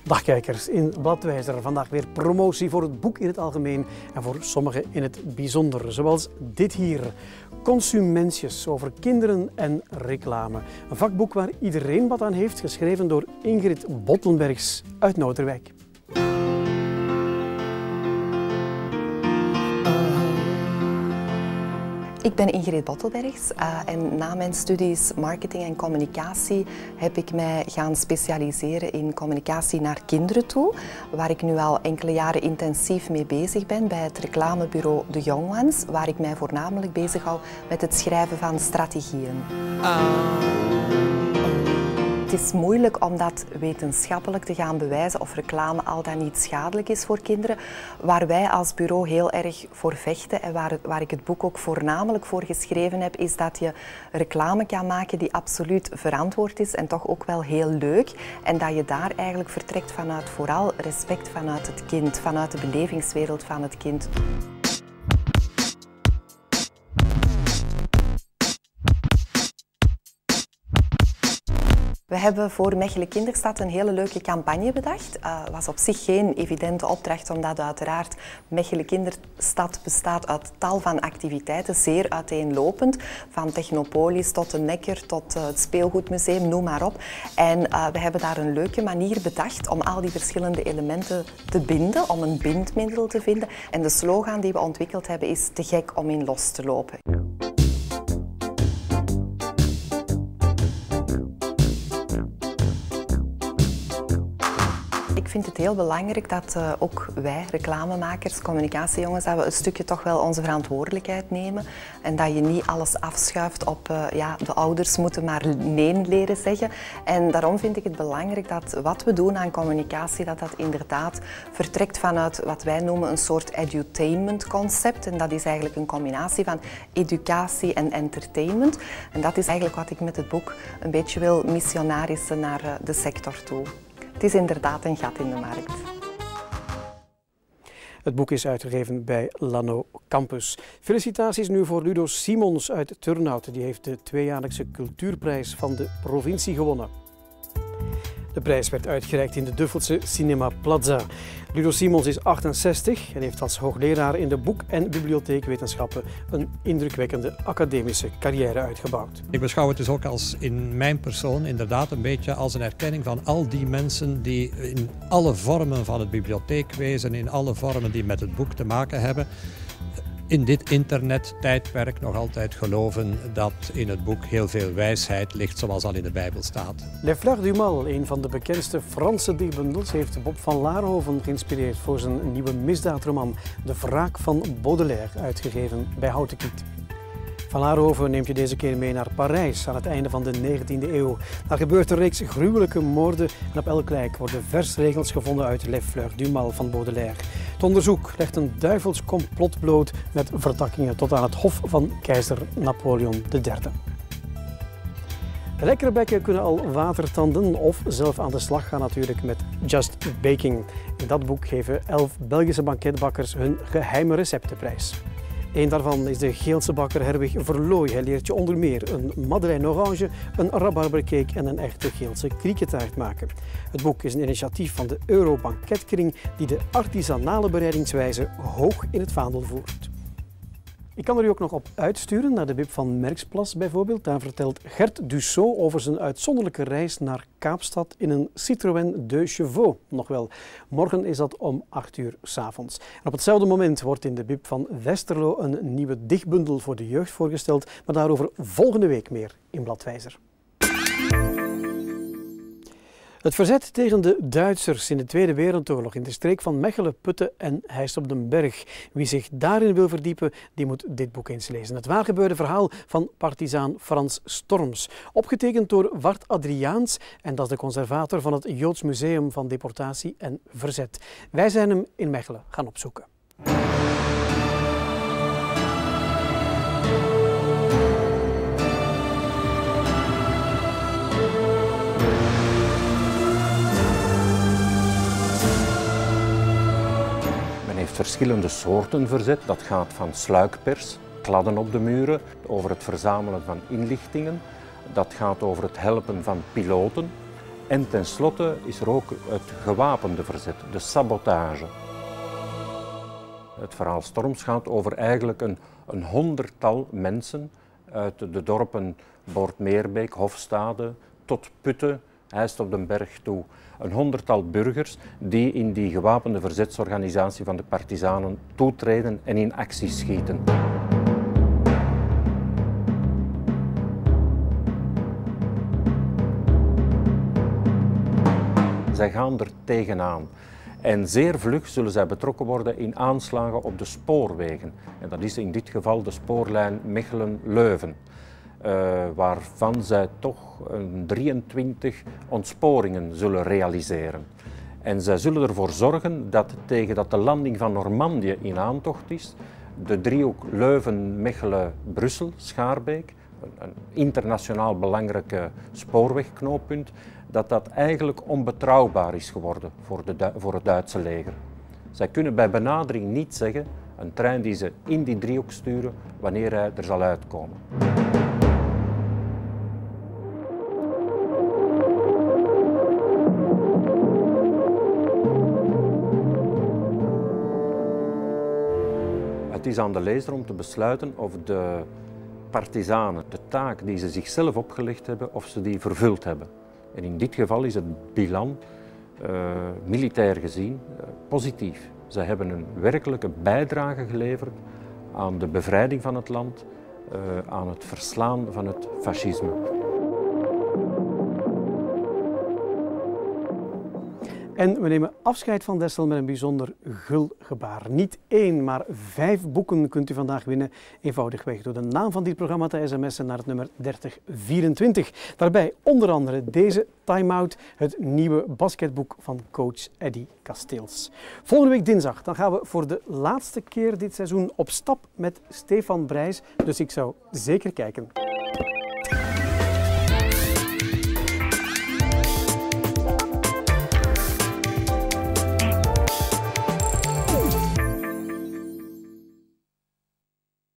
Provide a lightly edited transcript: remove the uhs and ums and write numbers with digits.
Dag kijkers, in Bladwijzer vandaag weer promotie voor het boek in het algemeen en voor sommigen in het bijzonder. Zoals dit hier, Consumentius over kinderen en reclame. Een vakboek waar iedereen wat aan heeft, geschreven door Ingrid Bottenbergs uit Noorderwijk. Ik ben Ingrid Bottenbergs en na mijn studies marketing en communicatie heb ik mij gaan specialiseren in communicatie naar kinderen toe, waar ik nu al enkele jaren intensief mee bezig ben bij het reclamebureau The Young Ones, waar ik mij voornamelijk bezighoud met het schrijven van strategieën. Het is moeilijk om dat wetenschappelijk te gaan bewijzen of reclame al dan niet schadelijk is voor kinderen. Waar wij als bureau heel erg voor vechten en waar ik het boek ook voornamelijk voor geschreven heb, is dat je reclame kan maken die absoluut verantwoord is en toch ook wel heel leuk. En dat je daar eigenlijk vertrekt vanuit vooral respect vanuit het kind, vanuit de belevingswereld van het kind. We hebben voor Mechelen Kinderstad een hele leuke campagne bedacht. Het was op zich geen evidente opdracht, omdat uiteraard Mechelen Kinderstad bestaat uit tal van activiteiten, zeer uiteenlopend. Van Technopolis tot de Necker, tot het Speelgoedmuseum, noem maar op. En we hebben daar een leuke manier bedacht om al die verschillende elementen te binden, om een bindmiddel te vinden. En de slogan die we ontwikkeld hebben is te gek om in los te lopen. Ik vind het heel belangrijk dat ook wij, reclamemakers, communicatiejongens, dat we een stukje toch wel onze verantwoordelijkheid nemen. En dat je niet alles afschuift op de ouders moeten maar nee leren zeggen. En daarom vind ik het belangrijk dat wat we doen aan communicatie, dat inderdaad vertrekt vanuit wat wij noemen een soort edutainment concept. En dat is eigenlijk een combinatie van educatie en entertainment. En dat is eigenlijk wat ik met het boek een beetje wil missionarissen naar de sector toe. Het is inderdaad een gat in de markt. Het boek is uitgegeven bij Lano Campus. Felicitaties nu voor Ludo Simons uit Turnhout. Die heeft de tweejaarlijkse cultuurprijs van de provincie gewonnen. De prijs werd uitgereikt in de Duffelse Cinema Plaza. Ludo Simons is 68 en heeft als hoogleraar in de boek- en bibliotheekwetenschappen een indrukwekkende academische carrière uitgebouwd. Ik beschouw het dus ook als in mijn persoon inderdaad een beetje als een erkenning van al die mensen die in alle vormen van het bibliotheekwezen, in alle vormen die met het boek te maken hebben, in dit internettijdperk nog altijd geloven dat in het boek heel veel wijsheid ligt, zoals al in de Bijbel staat. Les Fleurs du Mal, een van de bekendste Franse dichtbundels, heeft Bob van Laarhoven geïnspireerd voor zijn nieuwe misdaadroman De Wraak van Baudelaire, uitgegeven bij Houten Kiet. Van Laarhoven neemt je deze keer mee naar Parijs aan het einde van de 19e eeuw. Daar gebeurt een reeks gruwelijke moorden en op elk lijk worden versregels gevonden uit Les Fleurs du Mal van Baudelaire. Het onderzoek legt een duivels complot bloot met vertakkingen tot aan het hof van keizer Napoleon III. De lekkerbekken kunnen al watertanden of zelf aan de slag gaan natuurlijk met Just Baking. In dat boek geven 11 Belgische banketbakkers hun geheime receptenprijs. Eén daarvan is de Geelse bakker Herwig Verlooy. Hij leert je onder meer een madeleine orange, een rabarbercake en een echte Geelse kriekentaart maken. Het boek is een initiatief van de Eurobanketkring die de artisanale bereidingswijze hoog in het vaandel voert. Ik kan er u ook nog op uitsturen, naar de Bib van Merksplas bijvoorbeeld. Daar vertelt Gert Dussault over zijn uitzonderlijke reis naar Kaapstad in een Citroën 2 Chevaux. Nog wel, morgen is dat om 8 uur 's avonds. En op hetzelfde moment wordt in de Bib van Westerlo een nieuwe dichtbundel voor de jeugd voorgesteld, maar daarover volgende week meer in Bladwijzer. Het verzet tegen de Duitsers in de Tweede Wereldoorlog in de streek van Mechelen, Putten en Heist op den Berg. Wie zich daarin wil verdiepen, die moet dit boek eens lezen. Het waargebeurde verhaal van partisaan Frans Storms. Opgetekend door Wart Adriaans en dat is de conservator van het Joods Museum van Deportatie en Verzet. Wij zijn hem in Mechelen gaan opzoeken. Verschillende soorten verzet. Dat gaat van sluikpers, kladden op de muren, over het verzamelen van inlichtingen. Dat gaat over het helpen van piloten. En tenslotte is er ook het gewapende verzet, de sabotage. Het verhaal Storms gaat over eigenlijk een 100-tal mensen uit de dorpen Boortmeerbeek, Hofstade tot Putten, Heist op den Berg toe. Een 100-tal burgers die in die gewapende verzetsorganisatie van de partizanen toetreden en in actie schieten. Zij gaan er tegenaan. En zeer vlug zullen zij betrokken worden in aanslagen op de spoorwegen. En dat is in dit geval de spoorlijn Mechelen-Leuven. Waarvan zij toch 23 ontsporingen zullen realiseren. En zij zullen ervoor zorgen dat tegen dat de landing van Normandië in aantocht is, de driehoek Leuven-Mechelen-Brussel, Schaarbeek, een internationaal belangrijke spoorwegknooppunt, dat eigenlijk onbetrouwbaar is geworden voor het Duitse leger. Zij kunnen bij benadering niet zeggen, een trein die ze in die driehoek sturen, wanneer hij er zal uitkomen. Het is aan de lezer om te besluiten of de partizanen de taak die ze zichzelf opgelegd hebben, of ze die vervuld hebben. En in dit geval is het bilan, militair gezien, positief. Ze hebben een werkelijke bijdrage geleverd aan de bevrijding van het land, aan het verslaan van het fascisme. En we nemen afscheid van Dessel met een bijzonder gul gebaar. Niet 1, maar 5 boeken kunt u vandaag winnen. Eenvoudigweg door de naam van dit programma te sms'en naar het nummer 3024. Daarbij onder andere deze Time Out, het nieuwe basketboek van coach Eddy Kasteels. Volgende week dinsdag dan gaan we voor de laatste keer dit seizoen op stap met Stefan Brijs. Dus ik zou zeker kijken.